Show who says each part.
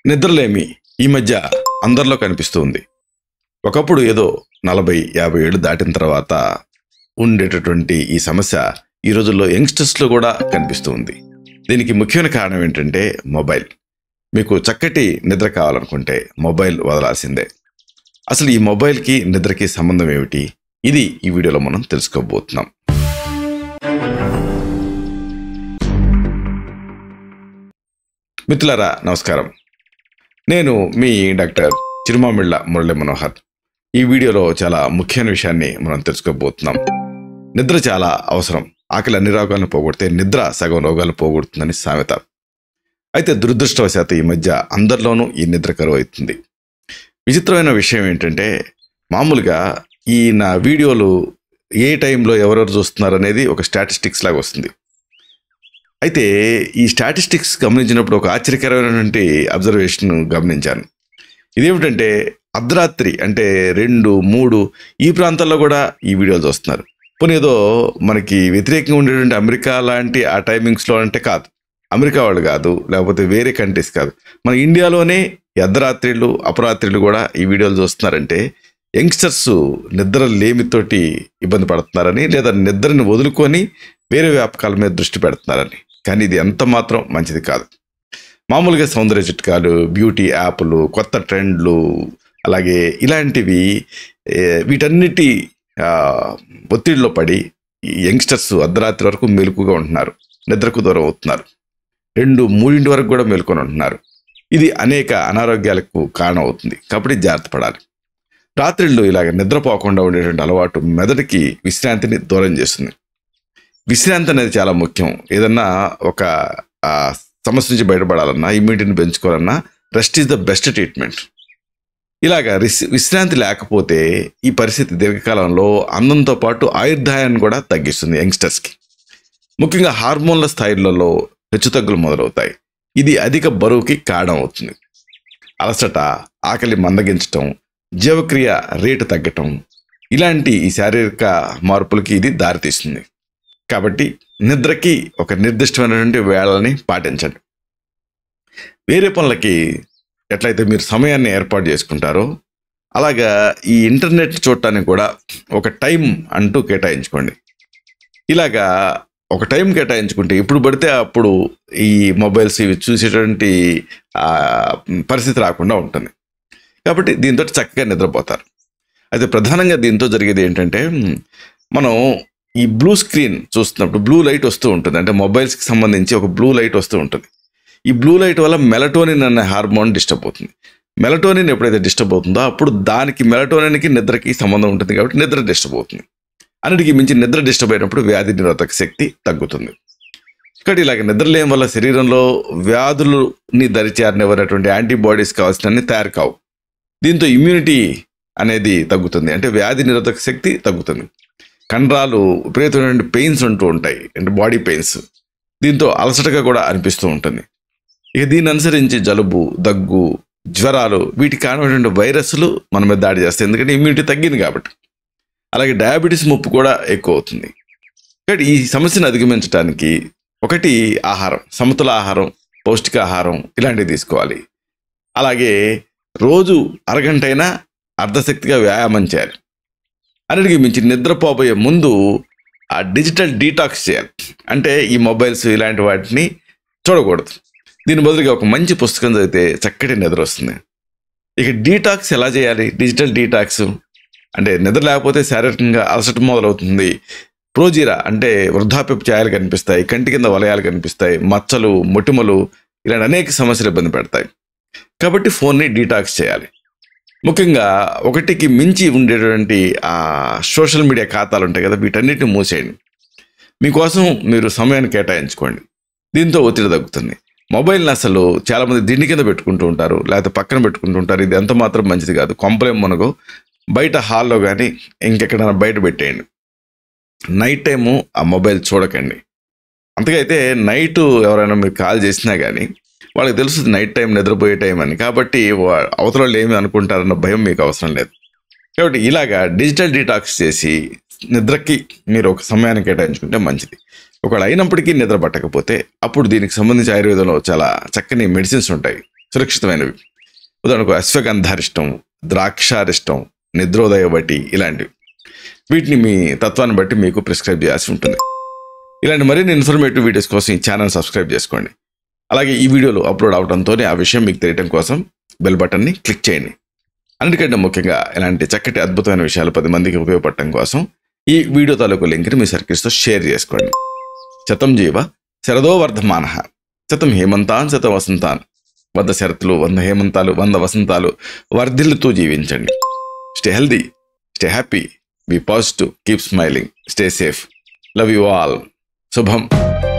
Speaker 1: నిద్రలేమి ఈ మధ్య అందరిలో కనిపిస్తూ ఉంది. ఒకప్పుడు ఏదో 40-50 ఏళ్ళు దాటిన తర్వాత ఉండేటటువంటి ఈ సమస్య ఈ రోజుల్లో యంగ్స్టర్స్లో కూడా కనిపిస్తూ ఉంది. దీనికి ముఖ్యమైన కారణం ఏంటంటే మొబైల్. మీకు చక్కటి నిద్ర కావాలనుకుంటే మొబైల్ వదలాల్సిందే. అసలు ఈ మొబైల్కి నిద్రకి సంబంధం ఏమిటి? ఇది ఈ వీడియోలో మనం తెలుసుకోబోతున్నాం. మిత్రులారా నమస్కారం. నేను మీ డాక్టర్ చిరుమామిళ్ళ మురళి మనోహర్. ఈ వీడియోలో చాలా ముఖ్యమైన విషయాన్ని మనం తెలుసుకోబోతున్నాం. నిద్ర చాలా అవసరం. ఆకలి అన్ని రోగాలను పోగొడితే నిద్ర సగం రోగాలు పోగొడుతుందని సామెత. అయితే దురదృష్టవశాత్తు ఈ మధ్య అందరిలోనూ ఈ నిద్ర కరువు అవుతుంది. విచిత్రమైన విషయం ఏంటంటే మామూలుగా ఈ నా వీడియోలు ఏ టైంలో ఎవరెవరు చూస్తున్నారు అనేది ఒక స్టాటిస్టిక్స్ లాగా వస్తుంది. అయితే ఈ స్టాటిస్టిక్స్ గమనించినప్పుడు ఒక ఆశ్చర్యకరమైనటువంటి అబ్జర్వేషన్ గమనించాను. ఇదేమిటంటే అర్ధరాత్రి అంటే 2-3 ఈ ప్రాంతాల్లో కూడా ఈ వీడియోలు చూస్తున్నారు. పోనీ ఏదో మనకి వ్యతిరేకంగా ఉండేటువంటి అమెరికా లాంటి ఆ టైమింగ్స్లో అంటే కాదు, అమెరికా వాళ్ళు కాదు, లేకపోతే వేరే కంట్రీస్ కాదు, మన ఇండియాలోనే అర్ధరాత్రిళ్ళు అపరాత్రిళ్ళు కూడా ఈ వీడియోలు చూస్తున్నారంటే యంగ్స్టర్స్ నిద్ర లేమితోటి ఇబ్బంది పడుతున్నారని, లేదా నిద్రని వదులుకొని వేరే వ్యాపకాల మీద దృష్టి పెడుతున్నారని. కానీ ఇది ఎంత మాత్రం మంచిది కాదు. మామూలుగా సౌందర్య చిట్కాలు, బ్యూటీ యాప్లు, కొత్త ట్రెండ్లు, అలాగే ఇలాంటివి వీటన్నిటి ఒత్తిడిలో పడి యంగ్స్టర్స్ అర్ధరాత్రి వరకు మెలకుగా ఉంటున్నారు, నిద్రకు దూరం అవుతున్నారు, 2-3 వరకు కూడా మెలుకొని ఉంటున్నారు. ఇది అనేక అనారోగ్యాలకు కారణం అవుతుంది. కాబట్టి జాగ్రత్త పడాలి. రాత్రిళ్ళు ఇలాగ నిద్రపోకుండా ఉండేటువంటి అలవాటు మెదడుకి విశ్రాంతిని దూరం చేస్తుంది. విశ్రాంతి అనేది చాలా ముఖ్యం. ఏదన్నా ఒక సమస్య నుంచి బయటపడాలన్నా, ఇమ్యూనిటీని పెంచుకోవాలన్నా rest is the best treatment. ఇలాగా విశ్రాంతి లేకపోతే ఈ పరిస్థితి దీర్ఘకాలంలో అందంతో పాటు ఆయుర్దాయాన్ని కూడా తగ్గిస్తుంది యంగ్స్టర్స్కి. ముఖ్యంగా హార్మోన్ల స్థాయిలలో హెచ్చుతగ్గులు మొదలవుతాయి. ఇది అధిక బరువుకి కారణం అవుతుంది. అలసట, ఆకలి మందగించటం, జీవక్రియ రేటు తగ్గటం, ఇలాంటి ఈ శారీరక మార్పులకి ఇది దారితీస్తుంది. కాబట్టి నిద్రకి ఒక నిర్దిష్టమైనటువంటి వేళల్ని పాటించండి. వేరే పనులకి ఎట్లయితే మీరు సమయాన్ని ఏర్పాటు చేసుకుంటారో అలాగా ఈ ఇంటర్నెట్ చూడటానికి కూడా ఒక టైం అంటూ కేటాయించుకోండి. ఇలాగా ఒక టైం కేటాయించుకుంటే ఇప్పుడు పడితే అప్పుడు ఈ మొబైల్స్ ఇవి చూసేటువంటి పరిస్థితి రాకుండా ఉంటుంది. కాబట్టి దీంతో చక్కగా నిద్రపోతారు. అయితే ప్రధానంగా దీంతో జరిగేది ఏంటంటే మనం ఈ బ్లూ స్క్రీన్ చూస్తున్నప్పుడు బ్లూ లైట్ వస్తూ ఉంటుంది. అంటే మొబైల్స్కి సంబంధించి ఒక బ్లూ లైట్ వస్తూ ఉంటుంది. ఈ బ్లూ లైట్ వల్ల మెలటోనిన్ అనే హార్మోన్ డిస్టర్బ్ అవుతుంది. మెలటోనిన్ ఎప్పుడైతే డిస్టర్బ్ అవుతుందో అప్పుడు దానికి మెలటోనిన్కి నిద్రకి సంబంధం ఉంటుంది. కాబట్టి నిద్ర డిస్టర్బ్ అవుతుంది. అన్నిటికీ మించి నిద్ర డిస్టర్బ్ అయినప్పుడు వ్యాధి నిరోధక శక్తి తగ్గుతుంది. కాబట్టి ఇలాగ నిద్రలేం వల్ల శరీరంలో వ్యాధులని దరిచేరనివ్వనటువంటి యాంటీబాడీస్ కావాల్సినన్ని తయారు కావు. దీంతో ఇమ్యూనిటీ అనేది తగ్గుతుంది. అంటే వ్యాధి నిరోధక శక్తి తగ్గుతుంది. కండరాలు విపరీతమైన పెయిన్స్ ఉంటూ ఉంటాయి, అంటే బాడీ పెయిన్స్. దీంతో అలసటగా కూడా అనిపిస్తూ ఉంటుంది. ఇక దీన్ని అనుసరించి జలుబు, దగ్గు, జ్వరాలు, వీటికి కారణమైనటువంటి వైరస్లు మన మీద దాడి చేస్తాయి. ఎందుకంటే ఇమ్యూనిటీ తగ్గింది కాబట్టి. అలాగే డయాబెటీస్ ముప్పు కూడా ఎక్కువ అవుతుంది. కాబట్టి ఈ సమస్యను అధిగమించడానికి ఒకటి ఆహారం, సమతుల ఆహారం, పౌష్టికాహారం ఇలాంటివి తీసుకోవాలి. అలాగే రోజు అరగంట అయినా అర్ధశక్తిగా వ్యాయామం చేయాలి. అన్నిటికీ మించి నిద్రపోబోయే ముందు ఆ డిజిటల్ డీటాక్స్ చేయాలి. అంటే ఈ మొబైల్స్ ఇలాంటి వాటిని చూడకూడదు. దీని బదులుగా ఒక మంచి పుస్తకం చదివితే చక్కటి నిద్ర వస్తుంది. ఇక డీటాక్స్ ఎలా చేయాలి? డిజిటల్ డీటాక్స్ అంటే నిద్ర లేకపోతే శారీరకంగా అలసట మొదలవుతుంది. ప్రోజీరా అంటే వృద్ధాప్యపు ఛాయలు కనిపిస్తాయి, కంటి కింద వలయాలు కనిపిస్తాయి, మచ్చలు, మొటిమలు, ఇలాంటి అనేక సమస్యలు ఇబ్బంది పెడతాయి. కాబట్టి ఫోన్ని డీటాక్స్ చేయాలి. ముఖ్యంగా ఒకటికి మించి ఉండేటువంటి సోషల్ మీడియా ఖాతాలు ఉంటాయి కదా, వీటన్నిటిని మూసేయండి. మీకోసం మీరు సమయాన్ని కేటాయించుకోండి. దీంతో ఒత్తిడి తగ్గుతుంది. మొబైల్ని అసలు చాలామంది దిండి కింద పెట్టుకుంటూ ఉంటారు, లేకపోతే పక్కన పెట్టుకుంటూ ఉంటారు. ఇది ఎంత మాత్రం మంచిది కాదు. కొంపలేం మనకు బయట హాల్లో కానీ ఇంకెక్కడైనా బయట పెట్టేయండి. నైట్ టైము ఆ మొబైల్ చూడకండి. అంతకైతే నైట్ ఎవరైనా మీరు కాల్ చేసినా కానీ వాళ్ళకి తెలుస్తుంది నైట్ టైం నిద్రపోయే టైం అని. కాబట్టి అవతల వాళ్ళు ఏమి అనుకుంటారన్న భయం మీకు అవసరం లేదు. కాబట్టి ఇలాగా డిజిటల్ డీటాక్స్ చేసి నిద్రకి మీరు ఒక సమయాన్ని కేటాయించుకుంటే మంచిది. ఒకవేళ అయినప్పటికీ నిద్ర పట్టకపోతే అప్పుడు దీనికి సంబంధించి ఆయుర్వేదంలో చాలా చక్కని మెడిసిన్స్ ఉంటాయి. సురక్షితమైనవి. ఉదాహరణకు అశ్వగంధారిష్టం, ద్రాక్షారిష్టం, నిద్రోదయ వటి ఇలాంటివి. వీటిని మీ తత్వాన్ని బట్టి మీకు ప్రిస్క్రైబ్ చేయాల్సి ఉంటుంది. ఇలాంటి మరిన్ని ఇన్ఫర్మేటివ్ వీడియోస్ కోసం ఈ ఛానల్ సబ్స్క్రైబ్ చేసుకోండి. అలాగే ఈ వీడియోలు అప్లోడ్ అవడంతోనే ఆ విషయం మీకు తెలియడం కోసం బెల్ బటన్ని క్లిక్ చేయండి. అన్నిటికంటే ముఖ్యంగా ఇలాంటి చక్కటి అద్భుతమైన విషయాలు 10 మందికి ఉపయోగపడటం కోసం ఈ వీడియో తాలూకు లింక్ని మీ సర్కిల్స్తో షేర్ చేసుకోండి. శతం జీవ శరదో వర్ధమానః, శతం హేమంతాన్ శత వసంతాన్, 100 శరతులు, 100 హేమంతాలు, 100 వసంతాలు వర్ధిల్లుతూ జీవించండి. Stay healthy, stay happy, be positive, keep smiling, stay safe. Love you all. శుభం.